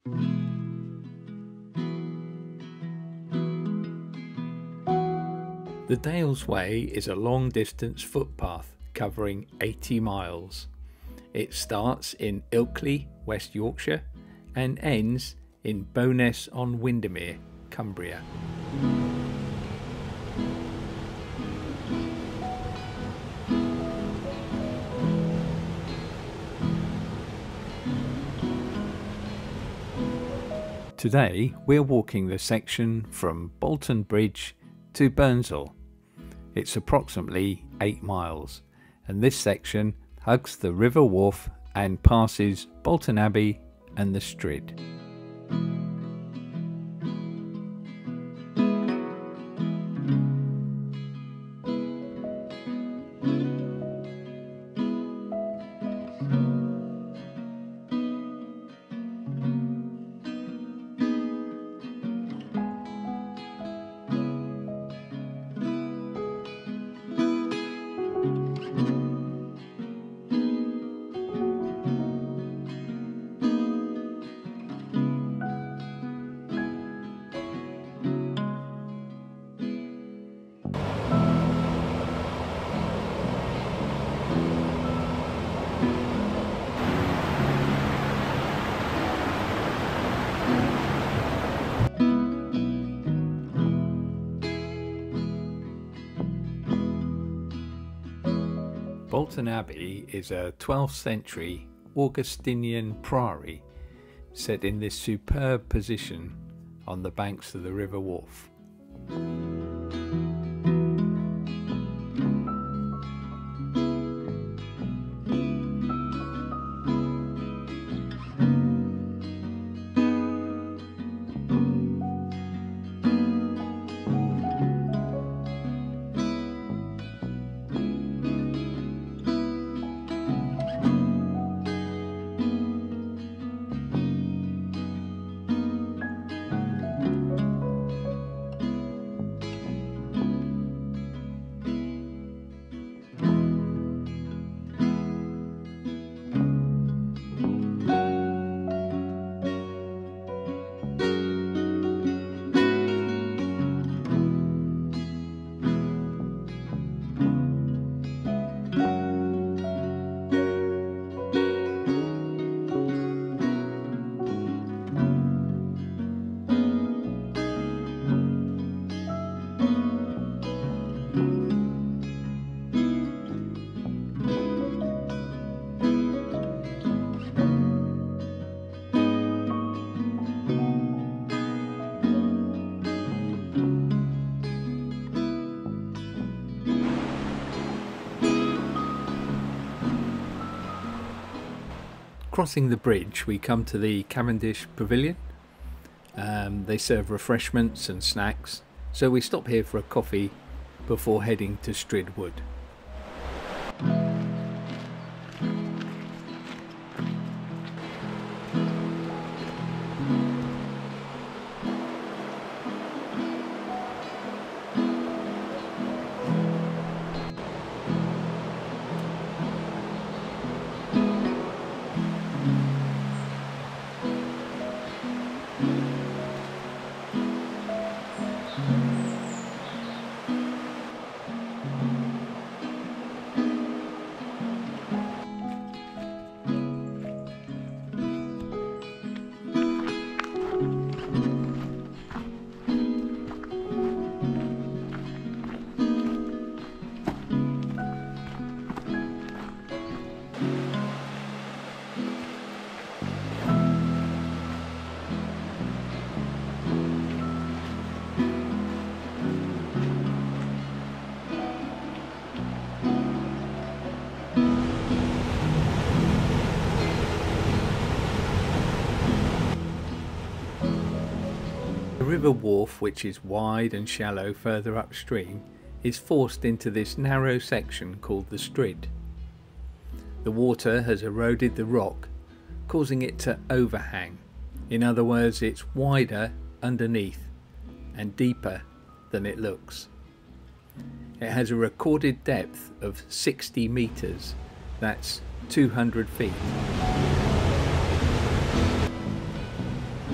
The Dales Way is a long-distance footpath covering 80 miles. It starts in Ilkley, West Yorkshire, and ends in Bowness-on-Windermere, Cumbria. Today we're walking the section from Bolton Bridge to Burnsall. It's approximately 8 miles, and this section hugs the River Wharfe and passes Bolton Abbey and the Strid. Bolton Abbey is a 12th century Augustinian priory set in this superb position on the banks of the River Wharfe. Crossing the bridge, we come to the Cavendish Pavilion. They serve refreshments and snacks, so we stop here for a coffee before heading to Strid Wood. The River Wharfe, which is wide and shallow further upstream, is forced into this narrow section called the Strid. The water has eroded the rock, causing it to overhang. In other words, it's wider underneath and deeper than it looks. It has a recorded depth of 60 meters, that's 200 feet.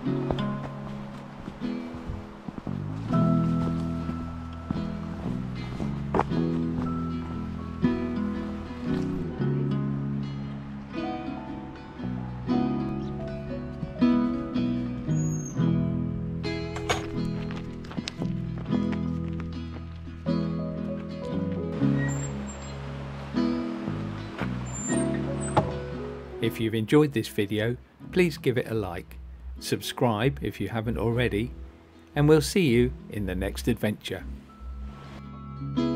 If you've enjoyed this video, please give it a like, subscribe if you haven't already, and we'll see you in the next adventure.